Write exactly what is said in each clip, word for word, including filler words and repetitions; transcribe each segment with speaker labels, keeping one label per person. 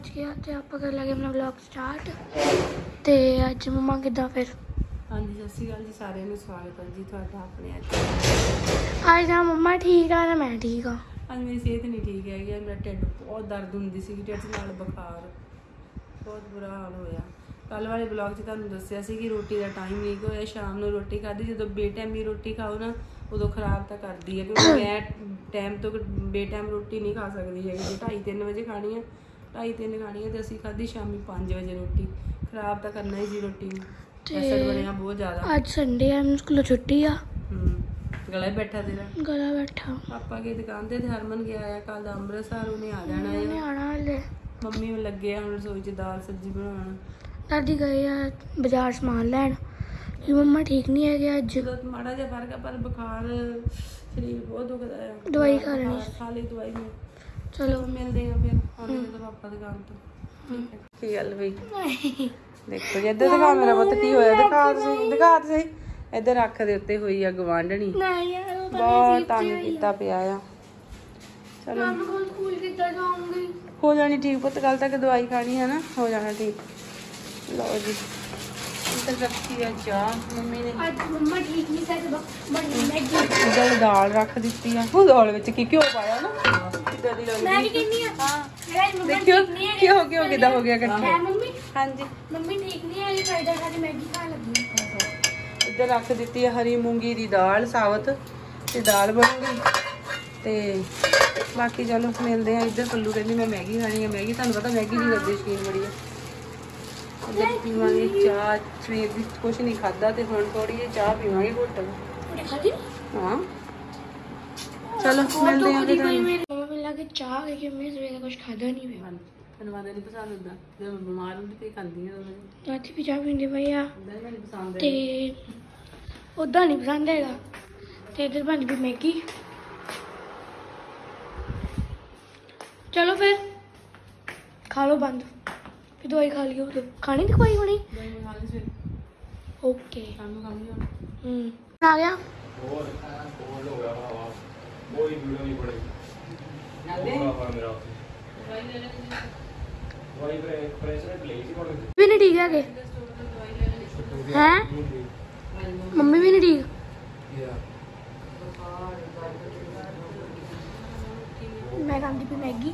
Speaker 1: बज गया तो आप कर लगे अपना व्लॉग स्टार्ट। तो अज मम्मा किदा फिर?
Speaker 2: हाँ जी सत श्री अकाल जी सारिਆਂ ਨੂੰ स्वागत है जी ਤੁਹਾਡਾ ਆਪਣੇ ਅੱਜ
Speaker 1: आज ना मम्मा ठीक है ना मैं ठीक हाँ।
Speaker 2: ਅੱਜ ਮੇਰੀ ਸਿਹਤ ਨਹੀਂ ਠੀਕ ਹੈਗੀ, ਮੇਰਾ ਢਿੱਡ ਬਹੁਤ ਦਰਦ ਹੁੰਦੀ ਸੀ, ਢਿੱਡ ਨਾਲ ਬੁਖਾਰ ਬਹੁਤ ਬੁਰਾ ਹਾਲ ਹੋਇਆ। ਕੱਲ ਵਾਲੇ ਬਲੌਗ 'ਚ ਤੁਹਾਨੂੰ ਦੱਸਿਆ ਸੀ ਕਿ ਰੋਟੀ ਦਾ ਟਾਈਮ ਲੀਕ ਹੋਇਆ, ਸ਼ਾਮ ਨੂੰ ਰੋਟੀ ਖਾਧੀ, ਜਦੋਂ ਬੇਟਾਈਮੀ ਰੋਟੀ ਖਾਓ ਨਾ ਉਦੋਂ ਖਰਾਬ ਤਾਂ ਕਰਦੀ ਹੈ, ਕਿਉਂਕਿ ਮੈਂ ਟਾਈਮ ਤੋਂ ਬੇਟਾਈਮ ਰੋਟੀ ਨਹੀਂ ਖਾ ਸਕਦੀ ਹੈਗੀ। ਜੇ ਢਾਈ ਤਿੰਨ ਵਜੇ ਖਾਣੀ ਹੈ ਢਾਈ ਤਿੰਨ ਖਾਣੀ ਹੈ ਤੇ ਅਸੀਂ ਖਾਧੀ ਸ਼ਾਮੀ ਪੰਜ ਵਜੇ ਰੋਟੀ, ਖਰਾਬ ਤਾਂ ਕਰਨਾ ਹੀ ਸੀ ਰੋਟੀ ਨੂੰ। ਐਸਿਡ ਬਣਿਆ ਬਹੁਤ ਜ਼ਿਆਦਾ।
Speaker 1: ਅੱਜ ਸੰਡੇ ਹੈ, ਸਕੂਲੋਂ ਛੁੱਟੀ ਆ।
Speaker 2: ਹੂੰ ਗਲਾ ਹੀ ਬੈਠਾ ਤੇਰਾ? ਗਲਾ
Speaker 1: ਬੈਠਾ।
Speaker 2: ਪਾਪਾ की दुकान ਤੇ ਹਰਮਨ ਗਿਆ ਆ ਕੱਲ ਅੰਮ੍ਰਿਤਸਰ, ਉਹਨੇ ਆ ਜਾਣਾ ਹੈ।
Speaker 1: ਆਣਾ ਹਲੇ
Speaker 2: ਮੰਮੀ ਨੂੰ ਲੱਗੇ ਆ ਹੁਣ ਰਸੋਈ 'ਚ ਦਾਲ ਸਬਜ਼ੀ ਬਣਾਉਣ।
Speaker 1: ਦਾਦੀ ਗਏ ਆ ਬਾਜ਼ਾਰ ਸਮਾਨ ਲੈਣ ਕਿ ਮੰਮਾ ਠੀਕ ਨਹੀਂ ਹੈਗੇ ਅੱਜ।
Speaker 2: ਮਾੜਾ ਜਿਹਾ ਫਰਕ ਆ ਪਰ ਬੁਖਾਰ ਸਰੀਰ ਬਹੁਤ ਦੁਖਦਾ ਹੈ।
Speaker 1: ਦਵਾਈ ਖਾ ਲੈਣੀ,
Speaker 2: ਖਾ ਲਈ ਦਵਾਈ ਮੈਂ।
Speaker 1: ਚਲੋ
Speaker 2: ਮਿਲਦੇ ਆ ਫਿਰ ਆਉਣੇ ਜਦੋਂ ਪਾਪਾ ਦੁਕਾਨ ਤੋਂ। ਕੀ ਗੱਲ ਬਈ? ਦੇਖੋ ਜੀ ਇੱਧਰ ਦਿਖਾ ਮੇਰਾ ਪੁੱਤ ਕੀ ਹੋਇਆ, ਦਿਖਾ ਤੁਸੀਂ, ਦਿਖਾ ਤੁਸੀਂ। ਇੱਧਰ ਅੱਖ ਦੇ ਉੱਤੇ ਹੋਈ ਆ ਗਵਾਂਢਣੀ, ਬਹੁਤ ਤੰਗ ਕੀਤਾ ਪਿਆ ਆ। ਚਲੋ ਹੋ ਜਾਣੀ ਠੀਕ ਪੁੱਤ, ਕੱਲ ਤੱਕ ਦਵਾਈ ਖਾਣੀ ਹੈ ਨਾ, ਹੋ ਜਾਣਾ ਠੀਕ। ਲਓ ਜੀ ਇੱਧਰ ਰੱਖੀ ਆ ਚਾਹ ਮੰਮੀ ਨੇ।
Speaker 1: ਅੱਜ ਮੰਮਾ ਠੀਕ ਨਹੀਂ ਸੈਟ ਬਣੀ ਮੈਗੀ।
Speaker 2: ਇੱਧਰ ਦਾਲ ਰੱਖ ਦਿੱਤੀ ਆ, ਉਹ ਦਾਲ ਵਿੱਚ ਕੀ ਘਿਓ ਪਾਇਆ ਨਾ, ਇੱਧਰ ਦੀ ਲੱਗਦੀ।
Speaker 1: ਮੈਂ ਕੀ ਕਹਿੰਦੀ ਆ?
Speaker 2: ਹਾਂ
Speaker 1: ਦੇਖਿਓ
Speaker 2: ਘਿਓ ਘਿਓ ਕਿੱਦਾਂ ਹੋ ਗਿਆ ਇਕੱਠਾ।
Speaker 1: ਹੈ ਮੰਮੀ?
Speaker 2: ਹਾਂਜੀ
Speaker 1: ਮੰਮੀ ਠੀਕ ਨਹੀਂ ਹੈ, ਫਾਇਦਾ ਖਾ ਕੇ ਮੈਗੀ ਖਾਣ ਲੱਗੀ।
Speaker 2: ਇੱਧਰ ਰੱਖ ਦਿੱਤੀ ਹੈ ਹਰੀ ਮੂੰਗੀ ਦੀ ਦਾਲ ਸਾਬਤ, ਤੇ ਦਾਲ ਬਣੂਗੀ। ਤੇ ਬਾਕੀ ਚਲੋ ਮਿਲਦੇ ਆ। ਇੱਧਰ ਪੱਲੂ ਕਹਿੰਦੀ ਮੈਂ ਮੈਗੀ ਖਾਣੀ ਹੈ, ਮੈਗੀ ਤੁਹਾਨੂੰ ਪਤਾ ਮੈਗੀ ਦੀ ਕਰਦੇ ਸ਼ੌਕੀਨ ਬੜੀ ਆ। ਇੱਧਰ ਪੀਵਾਂਗੇ ਚਾਹ, ਸਵੇਰ ਦੀ ਕੁਛ ਨਹੀਂ ਖਾਧਾ ਤੇ ਹੁਣ ਥੋੜੀ ਜਿਹੀ ਚਾਹ ਪੀਵਾਂਗੇ ਘੁੱਟ। ਹਾਂ ਚਲੋ ਮਿਲਦੇ ਆ।
Speaker 1: ਮੰਮੀ ਲੱਗੇ ਚਾਹ ਕਿ ਮੈਂ ਸਵੇਰੇ ਕੁਝ ਖਾਦਾ ਨਹੀਂ ਪਿਆ।
Speaker 2: ਤੈਨੂੰ ਵਾਦੇ ਨਹੀਂ ਪਸੰਦ ਹੁੰਦਾ, ਜਦੋਂ ਮੈਂ ਬਿਮਾਰ ਹੁੰਦੀ ਤੇ ਖਾਂਦੀ ਆ।
Speaker 1: ਚਾਚੀ ਵੀ ਚਾਹ ਪੀਂਦੇ ਪਈ ਆ
Speaker 2: ਮੈਨੂੰ ਪਸੰਦ
Speaker 1: ਤੇ ਉਦਾਂ ਨਹੀਂ ਪਸੰਦ ਹੈਗਾ। ਤੇ ਇੱਧਰ ਬਣ ਗਈ ਮੈਗੀ। ਚਲੋ ਫਿਰ ਖਾ ਲਓ ਬੰਦ, ਫਿਰ ਦਵਾਈ ਖਾ ਲਿਓ। तो खानी थी कोई होनी? ओके हम्म आ गया। भी नहीं ठीक है के हैं? मम्मी भी नहीं ठीक। मैं खाती पी मैगी।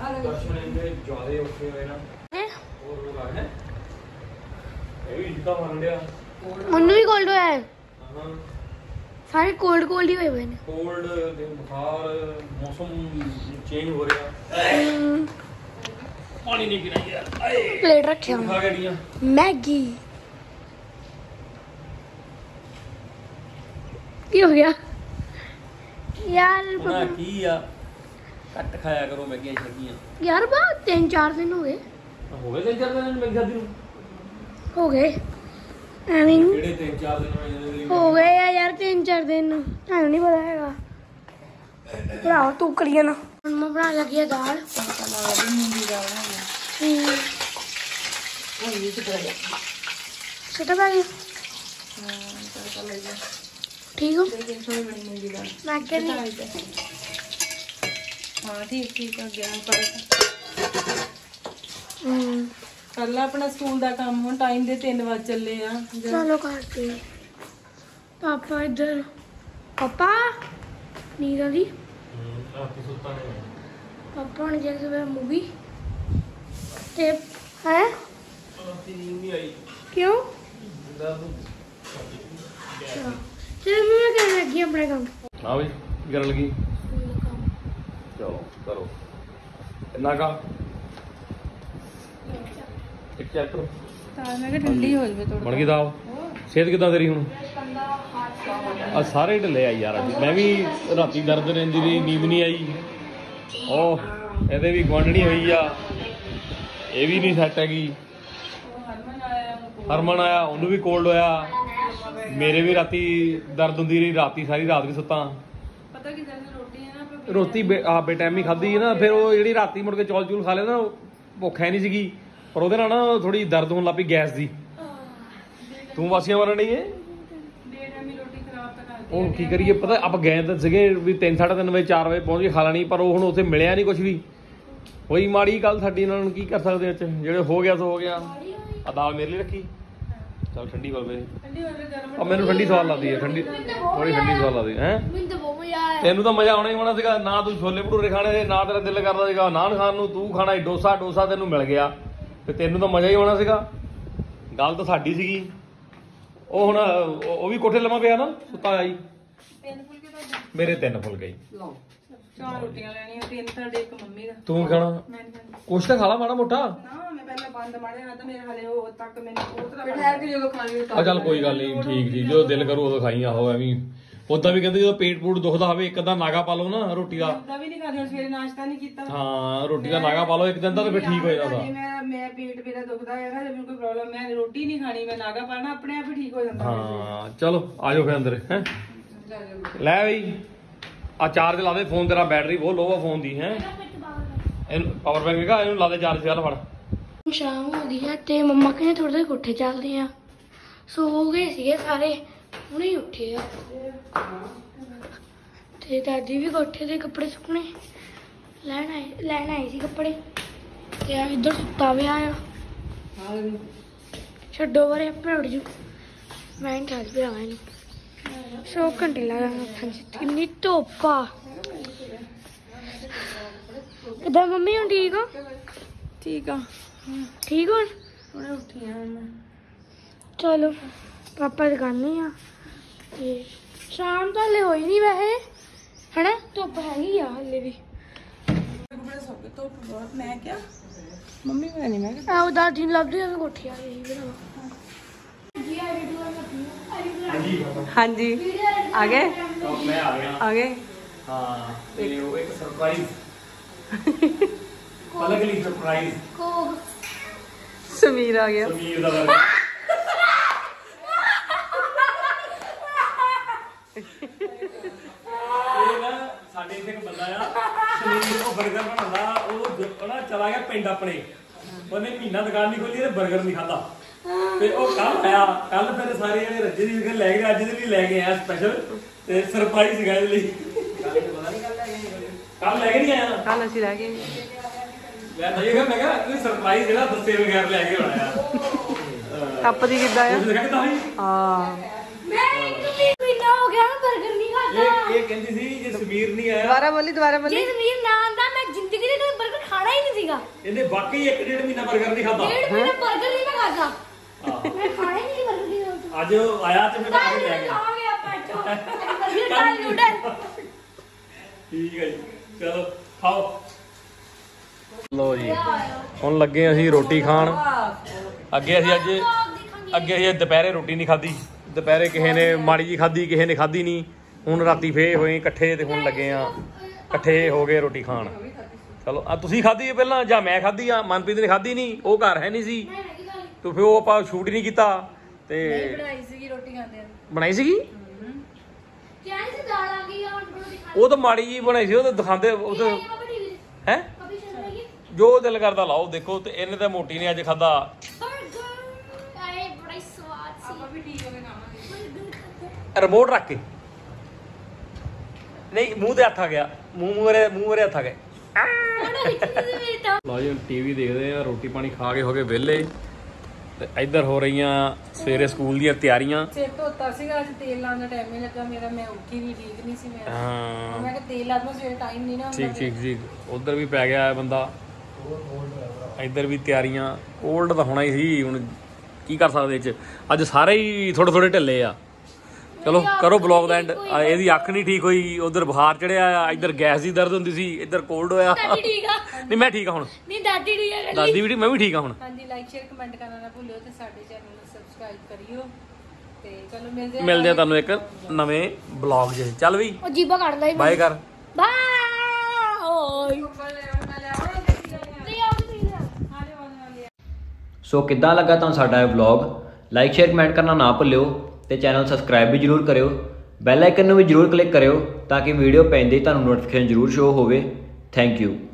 Speaker 1: ਮੈਨੂੰ ਵੀ ਕੋਲਡ ਹੋਇਆ ਹੈ। ਸਾਰੇ ਕੋਲਡ ਕੋਲਡ ਹੀ ਹੋਏ ਪਏ ਨੇ।
Speaker 3: ਕੋਲਡ ਤੇ ਬੁਖਾਰ, ਮੌਸਮ ਚੇਂਜ ਹੋ ਰਿਹਾ। ਪਾਣੀ ਨਹੀਂ ਪੀਣਾ ਯਾਰ।
Speaker 1: ਪਲੇਟ ਰੱਖਿਆ
Speaker 3: ਖਾ ਗੜੀਆਂ
Speaker 1: ਮੈਗੀ। ਕੀ ਹੋ ਗਿਆ ਯਾਰ?
Speaker 3: ਉਹਨਾਂ ਕੀ ਆ, ਘੱਟ ਖਾਇਆ ਕਰੋ ਮੈਗੀਆਂ ਛੱਗੀਆਂ
Speaker 1: ਯਾਰ ਬਾ ਤਿੰਨ ਚਾਰ ਦਿਨ ਹੋ ਗਏ।
Speaker 3: ਹੋ ਗਏ ਤਿੰਨ ਚਾਰ ਦਿਨ ਮੈਗੀ ਖਾਦੀ ਨੂੰ?
Speaker 1: ਹੋ ਗਏ ਐਵੇਂ
Speaker 3: ਕਿਹੜੇ ਤਿੰਨ ਚਾਰ ਦਿਨ ਹੋਏ?
Speaker 1: ਹੋ ਗਏ ਆ ਯਾਰ ਤਿੰਨ ਚਾਰ ਦਿਨ, ਤੁਹਾਨੂੰ ਨਹੀਂ ਪਤਾ ਹੈਗਾ। ਭਰਾ ਤੂੰ ਕਰੀਏ ਨਾ। ਹੁਣ ਮੈਂ ਬਣਾ ਲੱਗੀ ਆ ਦਾਲ।
Speaker 2: ਮੂੰਗੀ ਦਾਲ
Speaker 1: ਹੂੰ ਸਿੱਟਾ ਪਾ ਗਈ। ਠੀਕ ਹੋ?
Speaker 2: ਮੂੰਗੀ ਦਾਲ
Speaker 1: ਮੈਂ ਕਹਿੰਦੀ
Speaker 2: ਹਾਂ ਠੀਕ ਠੀਕ ਆ ਗਿਆ ਫਰਕ।
Speaker 1: ਹੂੰ
Speaker 2: ਕਰ ਲਾ ਆਪਣਾ ਸਕੂਲ ਦਾ ਕੰਮ, ਹੁਣ ਟਾਈਮ ਦੇ ਤਿੰਨ ਵਜ ਚੱਲੇ ਆ।
Speaker 1: ਚਲੋ ਕਰਦੇ। ਪਾਪਾ ਇੱਧਰ, ਪਾਪਾ ਨੀਂਦ ਆਉਂਦੀ?
Speaker 3: ਰਾਤੀ ਸੁੱਤਾ ਨਹੀਂ।
Speaker 1: ਪਾਪਾ ਹੁਣ ਜੇ ਸਵੇਰ ਮੂਵੀ ਤੇ ਹੈ
Speaker 3: ਰਾਤੀ ਨੀਂਦ ਨਹੀਂ ਆਈ।
Speaker 1: ਕਿਉਂ?
Speaker 3: ਦਰਦ।
Speaker 1: ਚਲੋ ਮੈਂ ਕਰਨ ਲੱਗੀ ਆਪਣੇ ਕੰਮ।
Speaker 3: ਹਾਂ ਬਈ ਕੀ ਕਰਨ ਲੱਗੀ? ਚਲੋ ਕਰੋ। ਇੰਨਾ ਕਾ ਇੱਕ ਚੈਪਟਰ
Speaker 2: ਤਾਂ ਮੈਂ ਕਿਹਾ ਠੰਡੀ ਹੋ ਜਾਵੇ ਥੋੜਾ।
Speaker 3: ਬਣ ਗਈ ਦਾਲ। ਸਿਹਤ ਕਿੱਦਾਂ ਤੇਰੀ ਹੁਣ? ਆ ਸਾਰੇ ਢਿੱਲੇ ਆ ਯਾਰ। ਅੱਜ ਮੈਂ ਵੀ ਰਾਤੀ ਦਰਦ ਰਹਿੰਦੀ ਰਹੀ, ਨੀਂਦ ਨਹੀਂ ਆਈ। ਉਹ ਇਹਦੇ ਵੀ ਗੁਆਂਢਣੀ ਹੋਈ ਆ, ਇਹ ਵੀ ਨਹੀਂ ਸੈੱਟ ਹੈਗੀ। ਹਰਮਨ ਆਇਆ, ਉਹਨੂੰ ਵੀ ਕੋਲਡ ਹੋਇਆ। ਮੇਰੇ ਵੀ ਰਾਤੀ ਦਰਦ ਹੁੰਦੀ ਰਹੀ, ਰਾਤੀ ਸਾਰੀ ਰਾਤ ਵੀ ਸੁੱਤਾ।
Speaker 2: ਪਤਾ ਕੀ ਗੱਲ ਰੋਟੀ ਹੈ ਨਾ,
Speaker 3: ਰੋਟੀ ਆ ਬੇਟਾਈਮੀ ਖਾਧੀ ਹੈ ਨਾ, ਫਿਰ ਉਹ ਜਿਹੜੀ ਰਾਤੀ ਮੁੜ ਕੇ ਚੌਲ ਚੂਲ ਖਾ ਲਿਆ ਨਾ, ਭੁੱਖ ਹੈ ਨਹੀਂ ਸੀਗੀ, ਪਰ ਉਹਦੇ ਨਾਲ ਨਾ ਥੋੜੀ ਦਰਦ ਹੋਣ ਲੱਗ ਪਈ ਗੈਸ ਦੀ। ਤੂੰ ਵਾਸੀਆਂ ਮਾਰਨ ਨਹੀਂ ਹੈ? ਉਹ ਕੀ ਕਰੀਏ, ਪਤਾ ਆਪਾਂ ਗਏ ਤਾਂ ਸੀਗੇ ਵੀ ਤਿੰਨ ਸਾਢੇ ਤਿੰਨ ਵਜੇ ਚਾਰ ਵਜੇ ਪਹੁੰਚ ਕੇ ਖਾ ਲੈਣੀ, ਪਰ ਉਹ ਹੁਣ ਉੱਥੇ ਮਿਲਿਆ ਨਹੀਂ ਕੁਝ ਵੀ। ਹੋਈ ਮਾੜੀ ਗੱਲ ਸਾਡੀ, ਇਹਨਾਂ ਨੂੰ ਕੀ ਕਰ ਸਕਦੇ ਅੱਜ, ਜਿਹੜੇ ਹੋ ਗਿਆ ਸੋ ਹੋ ਗਿਆ। ਆ ਦਾਲ ਮੇਰੇ ਲਈ ਰੱਖੀ, ਚਲ ਠੰਡੀ ਬਲਵੇ। ਆ ਮੈਨੂੰ ਠੰਡੀ ਸਵਾਦ ਲੱਗਦੀ ਹੈ, ਠੰਡੀ ਥੋੜੀ ਠੰਡੀ ਸਵਾਦ ਲੱਗਦੀ ਹੈ।
Speaker 1: ਮੈਨੂੰ ਤਾਂ ਬਹੁਤ ਮਜ਼ਾ ਆਇਆ।
Speaker 3: ਤੈਨੂੰ ਤਾਂ ਮਜ਼ਾ ਆਉਣਾ ਹੀ ਆਉਣਾ ਸੀਗਾ, ਨਾ ਤੂੰ ਛੋਲੇ ਭਟੂਰੇ ਖਾਣੇ ਸੀ, ਨਾ ਤੇਰਾ ਦਿਲ ਕਰਦਾ ਸੀਗਾ ਨਾਨ ਖਾਣ ਨੂੰ, ਤੂੰ ਖਾਣਾ ਸੀ ਡੋਸਾ, ਡੋਸਾ ਤੈਨੂੰ ਮਿਲ ਗਿਆ ਤੇ ਤੈਨੂੰ ਤਾਂ ਮਜ਼ਾ ਹੀ ਆਉਣਾ ਸੀਗਾ। ਗੱਲ ਤਾਂ ਸਾਡੀ ਸੀਗੀ। ਉਹ ਹੁਣ ਉਹ ਵੀ ਕੋਠੇ ਲੰਮਾ ਪਿਆ ਨਾ, ਸੁੱਤਾ ਹੋਇਆ ਜੀ। ਮੇਰੇ ਤਿੰਨ ਫੁੱਲ ਗਏ।
Speaker 2: ਚਾਰ ਰੋਟੀਆਂ ਲੈਣੀਆਂ, ਤਿੰਨ ਤੁਹਾਡੇ ਇੱਕ ਮੰਮੀ ਦਾ।
Speaker 3: ਤੂੰ ਖਾਣਾ ਕੁਛ ਤਾਂ ਖਾ ਲਾ ਮਾੜਾ ਮੋਟਾ।
Speaker 2: ਨਾ ਮੈਂ ਪਹਿਲਾਂ ਬੰਦ ਮਾਰਿਆ ਨਾ, ਤਾਂ ਮੇਰੇ ਹਲੇ ਉਹ ਤੱਕ ਮੈਨੂੰ ਉਹ ਤਰ੍ਹਾਂ ਬਿਠਾਇਆ ਕਿ ਜਦੋਂ ਖਾਣੀ
Speaker 3: ਆ ਚੱਲ ਕੋਈ ਗੱਲ ਨਹੀਂ, ਠੀਕ ਜੀ, ਜਦੋਂ ਦਿਲ ਕਰੂ ਉਦੋਂ ਖਾਈ। ਆਹੋ ਐਵੇਂ ਉਦਾਂ ਵੀ ਕਹਿੰਦੇ ਜਦੋਂ ਪੇਟ ਪੂਟ ਦੁਖਦਾ ਹੋਵੇ ਇੱਕ ਅੱਧਾ ਨਾਗਾ ਪਾ ਲਓ ਨਾ ਰੋਟੀ ਦਾ।
Speaker 2: ਉਦਾਂ ਵੀ ਨਹੀਂ ਖਾਦੇ, ਸਵੇਰੇ ਨਾਸ਼ਤਾ ਨਹੀਂ ਕੀਤਾ।
Speaker 3: ਹਾਂ ਰੋਟੀ ਦਾ ਨਾਗਾ ਪਾ ਲਓ ਇੱਕ ਦਿਨ ਦਾ, ਤੇ ਫਿਰ ਠੀਕ ਹੋ ਜਾਂਦਾ।
Speaker 2: ਮੈਂ ਮੈਂ ਪੇਟ ਮੇਰਾ ਦੁਖਦਾ ਹੈ ਨਾ, ਜਦੋਂ ਕੋਈ ਪ੍ਰੋਬਲਮ, ਮੈਂ ਰੋਟੀ ਨਹੀਂ ਖਾਣੀ, ਮੈਂ ਨਾਗਾ ਪਾਣਾ, ਆਪਣੇ ਆਪ ਹੀ ਠੀਕ ਹੋ ਜਾਂਦਾ।
Speaker 3: ਹਾਂ ਚਲੋ ਆ ਜਾਓ ਫਿਰ ਅੰਦਰ। ਹੈ ਲੈ ਬਈ ਆ ਚਾਰਜ ਲਾ ਦੇ ਫੋਨ, ਤੇਰਾ ਬੈਟਰੀ ਬਹੁਤ ਲੋ ਆ ਫੋਨ ਦੀ। ਹੈ ਇਹਨੂੰ ਪਾਵਰ ਬੈਂਕ ਹੈਗਾ, ਇਹਨੂੰ ਲਾ ਦੇ ਚਾਰਜ। ਚੱਲ ਫੜ।
Speaker 1: ਸ਼ਾਮ ਹੋ ਗਈ ਹੈ ਤੇ ਮੰਮਾ ਕਹਿੰਦੇ ਥੋੜੇ ਜਿਹਾ ਕੋਠੇ ਚੱਲਦੇ ਆ। ਸੋ ਗਏ ਸੀਗੇ ਸਾਰੇ, ਹੁਣੇ ਹੀ ਉੱਠੇ ਆ। ਤੇ ਦਾਦੀ ਵੀ ਕੋਠੇ ਦੇ ਕੱਪੜੇ ਸੁੱਕਣੇ ਲੈਣ ਆਏ ਲੈਣ ਆਏ ਸੀ ਕੱਪੜੇ, ਤੇ ਆ ਇੱਧਰ ਸੁੱਤਾ ਪਿਆ ਆ। ਛੱਡੋ ਬਾਰੇ ਆਪੇ ਉੱਡ ਜੂ, ਮੈਂ ਚੱਲ ਪਿਆ ਇਹਨੂੰ। ਸੌ ਘੰਟੇ ਲਾ ਦਾਂਗਾ। ਕਿੰਨੀ ਧੁੱਪ ਆ। ਕਿੱਦਾਂ ਮੰਮੀ ਹੁਣ ਠੀਕ ਹੋ?
Speaker 2: ਠੀਕ ਆ,
Speaker 1: ਠੀਕ ਹੁਣ
Speaker 2: ਹੁਣੇ ਉੱਠੀ ਆ ਮੈਂ।
Speaker 1: ਚਲੋ ਪਾਪਾ ਦੁਕਾਨੇ ਆ ਤੇ ਸ਼ਾਮ ਤਾਂ ਹਲੇ ਹੋਈ ਨਹੀਂ ਵੈਸੇ, ਹਨਾ ਧੁੱਪ ਹੈਗੀ ਆ ਹਲੇ ਵੀ।
Speaker 2: ਬੜੇ ਸੌਕੇ ਧੁੱਪ ਬਹੁਤ। ਮੈਂ ਕਿਹਾ ਮੰਮੀ ਮੈਂ ਨਹੀਂ, ਮੈਂ ਕਿਹਾ
Speaker 1: ਆਹ ਦਾਦੀ ਨੂੰ ਲੱਭਦੀ ਆ ਕੋਠੀ ਆ ਗਈ ਭਰਾਵਾ।
Speaker 2: ਹਾਂਜੀ ਆ ਗਏ,
Speaker 3: ਮੈਂ ਆ ਗਿਆ।
Speaker 2: ਆ ਗਏ।
Speaker 3: ਹਾਂ ਤੇ ਉਹ ਇੱਕ ਸਰਪ੍ਰਾਈਜ਼, ਅਲੱਗ ਲਈ ਸਰਪ੍ਰਾਈਜ਼।
Speaker 1: ਕੋਗ
Speaker 2: ਸਮੀਰ ਆ ਗਿਆ।
Speaker 3: ਸਮੀਰ ਦਾ ਵਰਗਾ। ਇਹ ਨਾ ਸਾਡੇ ਇੱਥੇ ਇੱਕ ਬੰਦਾ ਆ ਸਮੀਰ, ਉਹ 버ਗਰ ਬਣਾਉਂਦਾ। ਉਹ ਨਾ ਚਲਾ ਗਿਆ ਪਿੰਡ ਆਪਣੇ, ਉਹਨੇ ਮਹੀਨਾ ਦੁਕਾਨ ਨਹੀਂ ਖੋਲੀ ਤੇ 버ਗਰ ਨਹੀਂ ਖਾਦਾ। ਤੇ ਉਹ ਕੱਲ ਆਇਆ, ਕੱਲ ਫਿਰ ਸਾਰੇ ਜਣੇ ਰੱਜੇ ਦੀ ਫਿਕਰ ਲੈ ਗਏ, ਅੱਜ ਦੇ ਲਈ ਲੈ ਕੇ ਆਇਆ ਸਪੈਸ਼ਲ, ਤੇ ਸਰਪ੍ਰਾਈਜ਼ ਸੀਗਾ ਇਹਦੇ ਲਈ। ਕੱਲ ਲੈ ਕੇ ਨਹੀਂ ਆਇਆ,
Speaker 2: ਕੱਲ ਅਸੀਂ ਰਹਿ ਗਏ।
Speaker 3: ਮੈਂ ਤਾਂ ਇਹ ਕਿਹਾ, ਮੈਂ ਕਿਹਾ ਕੋਈ ਸਰਪ੍ਰਾਈਜ਼ ਜਿਹੜਾ ਦੱਸੇ ਬਗੈਰ ਲੈ ਕੇ ਆਉਣਾ ਆ।
Speaker 2: ਕੱਪ ਦੀ ਕਿੱਦਾਂ ਆ?
Speaker 3: ਤੁਸੀਂ ਕਹਿੰਦਾ ਸੀ
Speaker 2: ਹਾਂ
Speaker 1: ਮੈਂ ਇੱਕ ਮਹੀਨਾ ਹੋ ਗਿਆ ਮੈਂ 버ਗਰ ਨਹੀਂ ਖਾਦਾ।
Speaker 3: ਇਹ ਇਹ ਕਹਿੰਦੀ ਸੀ ਜੇ ਸਮੀਰ ਨਹੀਂ ਆਇਆ,
Speaker 2: ਦੁਬਾਰਾ ਬੋਲੀ, ਦੁਬਾਰਾ ਬੋਲੀ।
Speaker 1: ਜੇ ਜ਼ਮੀਰ ਨਾ ਆਂਦਾ ਮੈਂ ਜ਼ਿੰਦਗੀ ਦੇ ਕਦੇ 버ਗਰ ਖਾਣਾ ਹੀ ਨਹੀਂ ਸੀਗਾ।
Speaker 3: ਇਹਨੇ ਵਾਕਈ ਇੱਕ ਡੇਢ ਮਹੀਨਾ 버ਗਰ ਨਹੀਂ ਖਾਦਾ।
Speaker 1: ਡੇਢ ਮਹੀਨਾ 버ਗਰ ਨਹੀਂ ਮੈਂ ਖਾਦਾ, ਮੈਂ ਖਾਣਾ ਹੀ ਨਹੀਂ 버ਗਰ ਦੀ।
Speaker 3: ਅੱਜ ਉਹ ਆਇਆ ਤੇ ਫਿਰ ਆ ਕੇ ਲੈ ਗਿਆ।
Speaker 1: ਖਾਵਾਂਗੇ ਆਪਾਂ ਚੋ 버ਗਰ ਨਾਲ ਨੂਡਲ।
Speaker 3: ਠੀਕ ਹੈ ਜੀ, ਚਲੋ ਖਾਓ। ਲੋ ਜੀ ਹੁਣ ਲੱਗੇ ਅਸੀਂ ਰੋਟੀ ਖਾਣ। ਅੱਗੇ ਅਸੀਂ ਅੱਜ ਅੱਗੇ ਅਸੀਂ ਦੁਪਹਿਰੇ ਰੋਟੀ ਨਹੀਂ ਖਾਧੀ, ਦੁਪਹਿਰੇ ਕਿਸੇ ਨੇ ਮਾੜੀ ਜੀ ਖਾਧੀ, ਕਿਸੇ ਨੇ ਖਾਧੀ ਨਹੀਂ। ਹੁਣ ਰਾਤੀ ਫੇਰ ਹੋਏ ਇਕੱਠੇ ਤੇ ਹੁਣ ਲੱਗੇ ਆ ਇਕੱਠੇ ਹੋ ਗਏ ਰੋਟੀ ਖਾਣ। ਚਲੋ ਆ ਤੁਸੀਂ ਖਾਧੀ ਹੈ ਪਹਿਲਾਂ ਜਾਂ ਮੈਂ ਖਾਧੀ ਆ? ਮਨਪ੍ਰੀਤ ਨੇ ਖਾਧੀ ਨਹੀਂ, ਉਹ ਘਰ ਹੈ ਨਹੀਂ ਸੀ, ਤੇ ਫਿਰ ਉਹ ਆਪਾਂ ਸ਼ੂਟ ਹੀ ਨਹੀਂ ਕੀਤਾ। ਤੇ
Speaker 2: ਬਣਾਈ ਸੀਗੀ ਰੋਟੀ ਖਾਂਦੇ ਆ।
Speaker 3: ਬਣਾਈ ਸੀਗੀ,
Speaker 1: ਕਿਆ ਸੀ ਦਾਲ ਆ ਗਈ ਆ ਹੁਣ ਦਿਖਾ।
Speaker 3: ਉਹ ਤਾਂ ਮਾੜੀ ਜੀ ਬਣਾਈ ਸੀ, ਉਹ ਤਾਂ ਦਿਖਾਉਂਦੇ ਉਹ ਤਾਂ ਹੈ।
Speaker 1: ਕਭੀ ਚੱਲ ਰਹੀ ਹੈ
Speaker 3: ਜੋ ਦਿਲ ਕਰਦਾ ਲਾਓ ਦੇਖੋ। ਤੇ ਇਹਨੇ ਤਾਂ ਮੋਟੀ ਨੇ ਅੱਜ ਖਾਧਾ
Speaker 1: 버ਗਰ। ਆਏ ਬੜਾ ਹੀ ਸਵਾਦ ਸੀ।
Speaker 2: ਆਪਾਂ ਵੀ ਠੀਕ ਹੋ ਕੇ ਖਾਵਾਂਗੇ।
Speaker 3: ਰਿਮੋਟ ਰੱਖ ਕੇ ਨਹੀਂ, ਮੂੰਹ ਤੇ ਹੱਥ ਆ ਗਿਆ, ਮੂੰਹ ਮੂਰੇ ਮੂੰਹ ਮੂਰੇ ਹੱਥ ਆ ਗਏ। ਲਓ ਜੀ ਟੀਵੀ ਦੇਖਦੇ ਆ, ਰੋਟੀ ਪਾਣੀ ਖਾ ਕੇ ਹੋ ਗਏ ਵਿਹਲੇ, ਤੇ ਇੱਧਰ ਹੋ ਰਹੀਆਂ ਸਵੇਰੇ ਸਕੂਲ ਦੀਆਂ ਤਿਆਰੀਆਂ।
Speaker 2: ਸਿਰ ਧੋਤਾ ਸੀਗਾ, ਅੱਜ ਤੇਲ ਲਾਉਣ ਦਾ ਟਾਈਮ ਨਹੀਂ ਲੱਗਾ ਮੇਰਾ, ਮੈਂ ਉੱਠੀ ਵੀ ਠੀਕ ਨਹੀਂ ਸੀ। ਮੈਂ
Speaker 3: ਹਾਂ
Speaker 2: ਮੈਂ ਕਿਹਾ ਤੇਲ ਲਾ ਦਵਾਂ, ਸਵੇਰੇ ਟਾਈਮ ਨਹੀਂ ਨਾ ਹੁੰਦਾ।
Speaker 3: ਠੀਕ ਠੀਕ ਠੀਕ। ਉਧਰ ਵੀ ਪੈ ਗਿਆ ਬੰਦਾ, ਇੱਧਰ ਵੀ ਤਿਆਰੀਆਂ। ਕੋਲਡ ਤਾਂ ਹੋਣਾ ਹੀ ਸੀ, ਹੁਣ ਕੀ ਕਰ ਸਕਦੇ ਇਹ 'ਚ। ਅੱਜ ਸਾਰੇ ਹੀ ਥੋੜੇ ਥੋੜੇ ਢਿੱਲੇ ਆ। ਚਲੋ ਕਰੋ ਬਲੌਗ ਦਾ ਐਂਡ। ਇਹਦੀ ਅੱਖ ਨਹੀਂ ਠੀਕ ਹੋਈ, ਉਧਰ ਬੁਖਾਰ ਚੜਿਆ ਆ, ਇੱਧਰ ਗੈਸ ਦੀ ਦਰਦ ਹੁੰਦੀ ਸੀ, ਇੱਧਰ ਕੋਲਡ ਹੋਇਆ।
Speaker 1: ਦਾਦੀ ਠੀਕ ਆ?
Speaker 3: ਨਹੀਂ ਮੈਂ ਠੀਕ ਆ ਹੁਣ।
Speaker 1: ਨਹੀਂ ਦਾਦੀ ਠੀਕ ਆ?
Speaker 3: ਦਾਦੀ ਵੀ ਮੈਂ ਵੀ ਠੀਕ ਆ ਹੁਣ।
Speaker 2: ਹਾਂਜੀ ਲਾਈਕ ਸ਼ੇਅਰ ਕਮੈਂਟ ਕਰਨਾ ਨਾ ਭੁੱਲਿਓ, ਤੇ ਸਾਡੇ ਚੈਨਲ ਨੂੰ ਸਬਸਕ੍ਰਾਈਬ ਕਰਿਓ। ਤੇ ਚਲੋ ਮਿਲਦੇ
Speaker 3: ਮਿਲਦੇ ਆ ਤੁਹਾਨੂੰ ਇੱਕ ਨਵੇਂ ਬਲੌਗ 'ਚ। ਚੱਲ ਵੀ
Speaker 1: ਉਹ ਜੀਬਾ ਕੱਢਦਾ ਹੀ
Speaker 3: ਬਾਏ ਕਰ।
Speaker 1: ਬਾਏ।
Speaker 4: ਸੋ ਕਿੱਦਾਂ ਲੱਗਾ ਤੁਹਾਨੂੰ ਸਾਡਾ ਇਹ ਵਲੌਗ? ਲਾਈਕ ਸ਼ੇਅਰ ਕਮੈਂਟ ਕਰਨਾ ਨਾ ਭੁੱਲਿਓ, ਤੇ ਚੈਨਲ ਸਬਸਕ੍ਰਾਈਬ ਵੀ ਜ਼ਰੂਰ ਕਰਿਓ। ਬੈਲ ਆਈਕਨ ਨੂੰ ਵੀ ਜ਼ਰੂਰ ਕਲਿੱਕ ਕਰਿਓ ਤਾਂ ਕਿ ਵੀਡੀਓ ਪੈਂਦੇ ਹੀ ਤੁਹਾਨੂੰ ਨੋਟੀਫਿਕੇਸ਼ਨ ਜ਼ਰੂਰ ਸ਼ੋ ਹੋਵੇ। Thank you.